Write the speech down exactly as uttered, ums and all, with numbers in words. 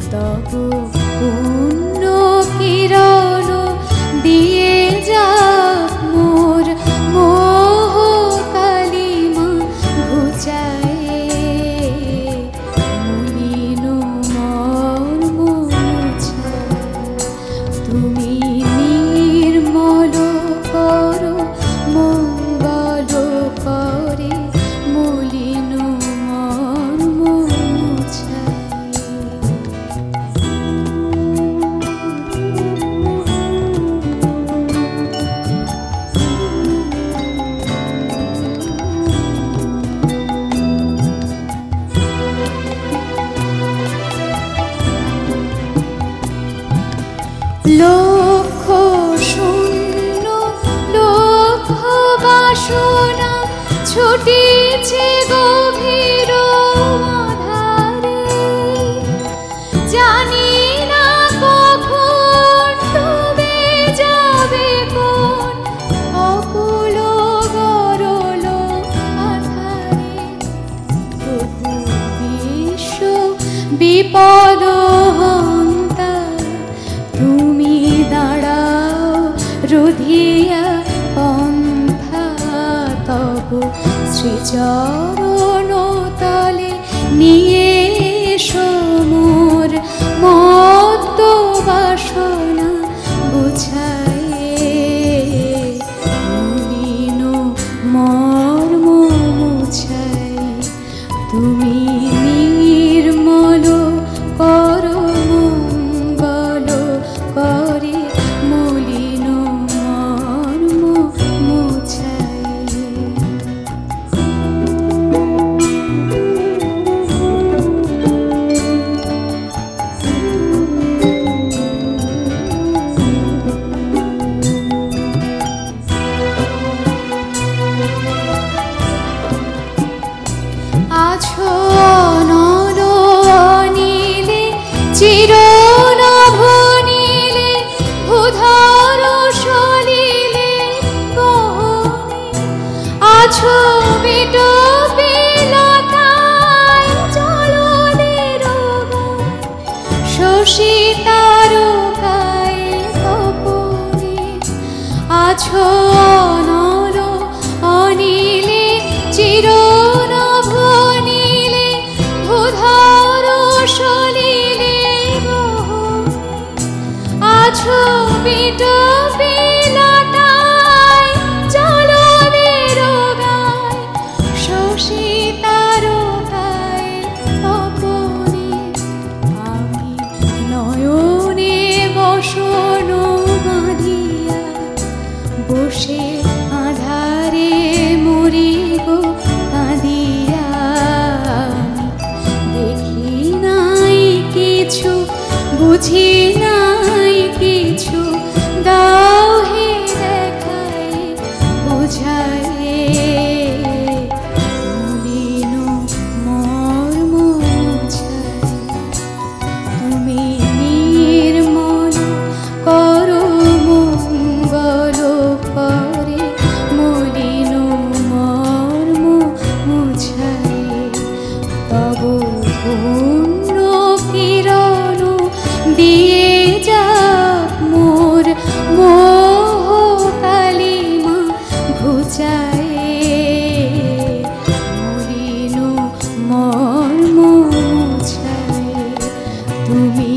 তব পুণ্য কিরণ দিয়ে যাক মোর মোহ কালিমা ঘুচায়ে মলিন মর্ম মুছায়ে তুমি নির্মল করো মঙ্গল করে মলিন মর্ম মুছায়ে। লক্ষ শূন্য লক্ষ বাসনা ছুটিছে গভীর আধারে জানি না কখন ডুবে যাবে কোন অকুল গরল আধারে প্রভু বিশ্ব বিপদ হন্তা তুমি দাঁড়াও রুধিয়া পন্থা তব শ্রীচরণ তলে নিয়ে মোর মত্ত বাসনা বুঝায়ে মলিন মর্ম মুছায়ে তুমি নির্মল করো মঙ্গল করে মলিন মর্ম মুছায়ে। আছো অনল অনিলে চিরনভ নীলে ভূধর সলিলে গহনে আছো বিটপি লতায় জলদের গায় শশী তারকায় তপনে আছো অনল অনিলে চিরনভ নীলে ভূধর সলিলে গহনে আছো বিটপি লতায় জলদের গায় শশী তারকায় তপনে আমি নয়নে বসন বাঁধিয়া বসে আধারে মরি গো কাঁদিয়া দেখি নাই কিছু বুঝি নাই কিছু দাও হে দেখায় বুঝায়ে মলিন মর্ম মুছায়ে তুমি নির্মল করো মঙ্গল করে মলিন মর্ম মুছায়ে তব পুণ্য কিরণ দিয়ে যাক মোর মোহ কালিমা ঘুচায়ে মলিন মর্ম মুছায়ে তুমি